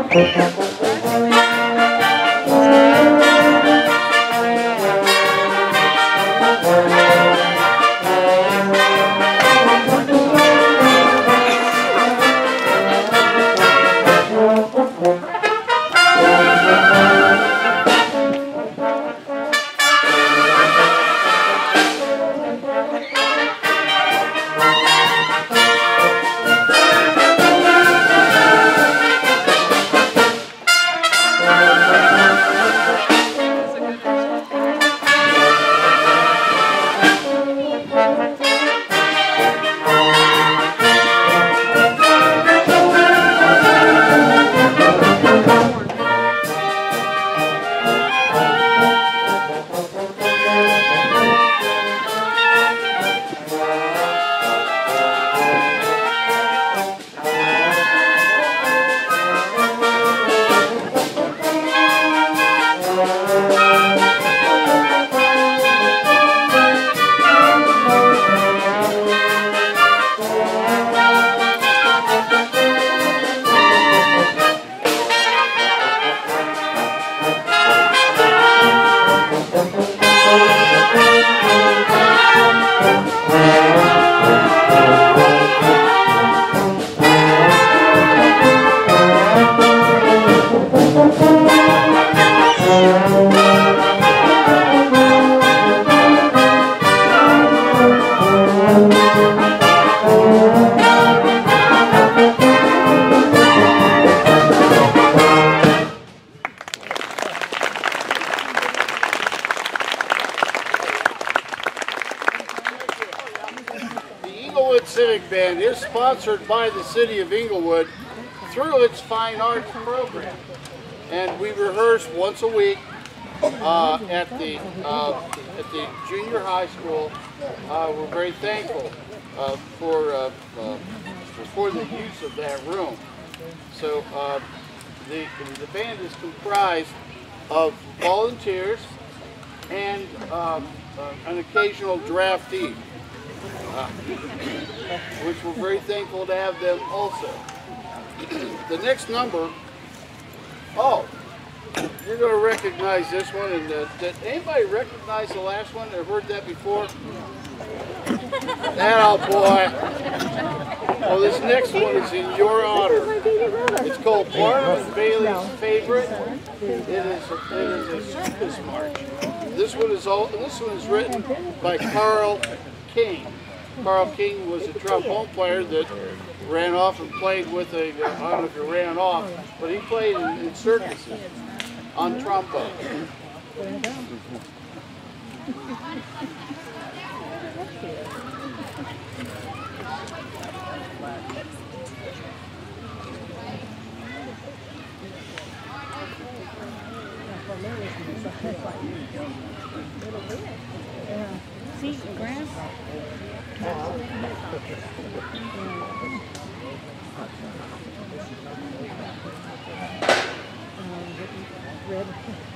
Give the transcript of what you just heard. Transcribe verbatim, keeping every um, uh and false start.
Civic Band is sponsored by the City of Inglewood through its Fine Arts program. And we rehearse once a week uh, at, the, uh, at the junior high school. Uh, we're very thankful uh, for, uh, uh, for the use of that room. So uh, the, the band is comprised of volunteers and uh, uh, an occasional draftee. Uh, which we're very thankful to have them also. The next number, oh, you're going to recognize this one. And uh, did anybody recognize the last one or heard that before? Oh boy. Well, this next one is in your honor. It's called Barnum and Bailey's Favorite. It is, a, it is a circus march. This one is all. This one is written by Carl King. Carl King was a trombone player that ran off and played with a, I don't know if he ran off, but he played in, in circuses on trombone. See, grass. Red.